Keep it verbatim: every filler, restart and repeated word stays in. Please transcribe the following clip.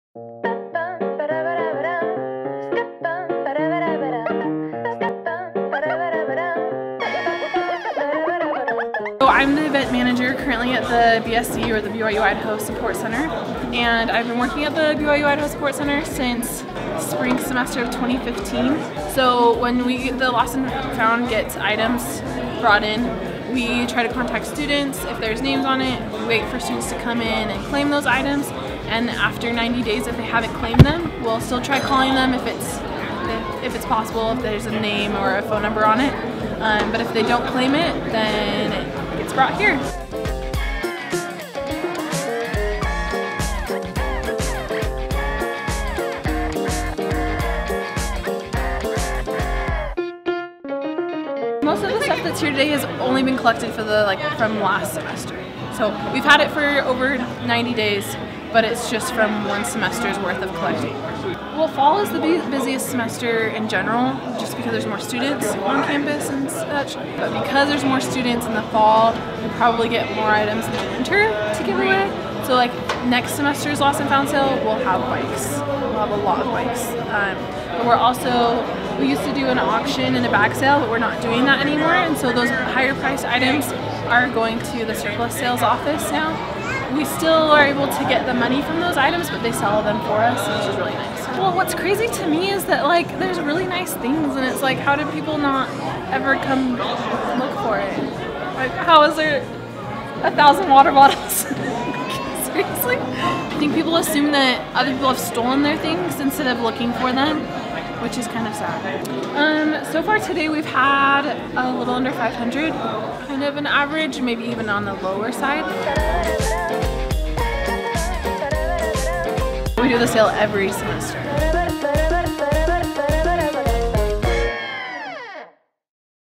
So I'm the event manager currently at the B S C, or the B Y U Idaho Support Center, and I've been working at the B Y U Idaho Support Center since spring semester of twenty fifteen. So when we, the Lost and Found, gets items brought in, we try to contact students. If there's names on it, we wait for students to come in and claim those items, and after ninety days, if they haven't claimed them, we'll still try calling them if it's if, if it's possible, if there's a name or a phone number on it. Um, but if they don't claim it, then it gets brought here. Most of the stuff that's here today has only been collected for the like from last semester. So we've had it for over ninety days, but it's just from one semester's worth of collecting. Well, fall is the busiest semester in general, just because there's more students on campus and such. But because there's more students in the fall, we'll probably get more items in the winter to give away. So like next semester's Lost and Found sale, we'll have bikes. We'll have a lot of bikes. Um, but we're also, we used to do an auction and a bag sale, but we're not doing that anymore. And so those higher priced items are going to the surplus sales office now. We still are able to get the money from those items, but they sell them for us, which is really nice. Well, what's crazy to me is that like there's really nice things, and it's like, how did people not ever come look for it? Like, how is there a thousand water bottles? Seriously? I think people assume that other people have stolen their things instead of looking for them, which is kind of sad. Um, so far today we've had a little under five hundred, kind of an average, maybe even on the lower side. We do the sale every semester.